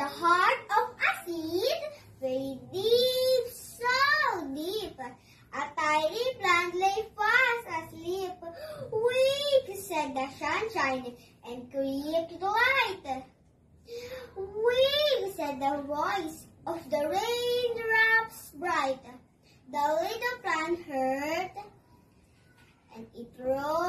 the heart of a seed, very deep, so deep. A tiny plant lay fast asleep. Wake, said the sunshine, and creaked the light. Wake, said the voice of the raindrops bright. The little plant heard, and it rose